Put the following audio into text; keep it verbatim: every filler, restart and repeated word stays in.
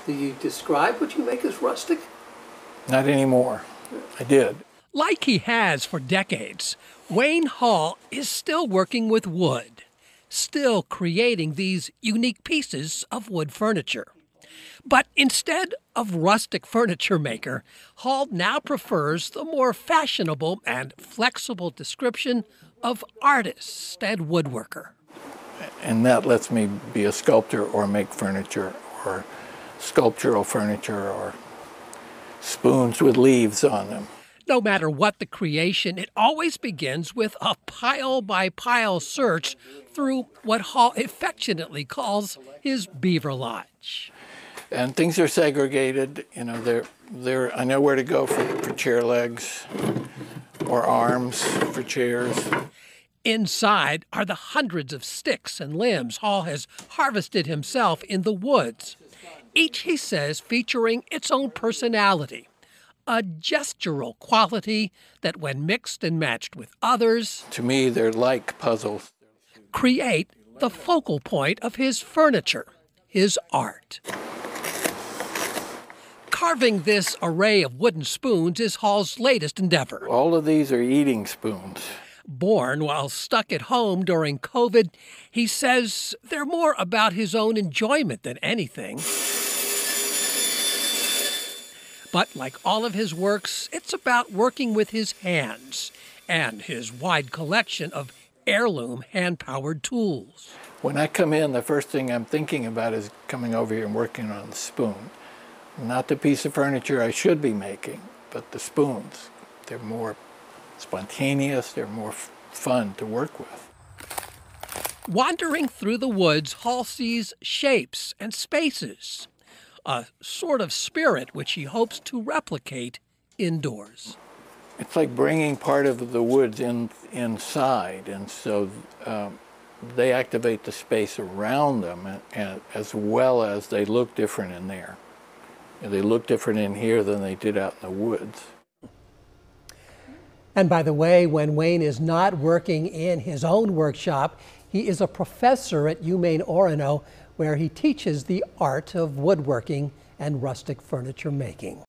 Do you describe what you make as rustic? Not anymore. I did. Like he has for decades, Wayne Hall is still working with wood, still creating these unique pieces of wood furniture. But instead of rustic furniture maker, Hall now prefers the more fashionable and flexible description of artist and woodworker. And that lets me be a sculptor or make furniture or sculptural furniture or spoons with leaves on them. No matter what the creation, it always begins with a pile-by-pile search through what Hall affectionately calls his beaver lodge. And things are segregated. You know, they're, they're, I know where to go for, for chair legs or arms for chairs. Inside are the hundreds of sticks and limbs Hall has harvested himself in the woods, each, he says, featuring its own personality, a gestural quality that, when mixed and matched with others, to me, they're like puzzles, create the focal point of his furniture, his art. Carving this array of wooden spoons is Hall's latest endeavor. All of these are eating spoons. Born while stuck at home during COVID, he says they're more about his own enjoyment than anything. But like all of his works, it's about working with his hands and his wide collection of heirloom hand-powered tools. When I come in, the first thing I'm thinking about is coming over here and working on the spoon. Not the piece of furniture I should be making, but the spoons. They're more spontaneous, they're more f fun to work with. Wandering through the woods, Hall sees shapes and spaces, a sort of spirit which he hopes to replicate indoors. It's like bringing part of the woods in inside, and so um, they activate the space around them, and, and as well as they look different in there. And they look different in here than they did out in the woods. And by the way, when Wayne is not working in his own workshop, he is a professor at UMaine Orono, where he teaches the art of woodworking and rustic furniture making.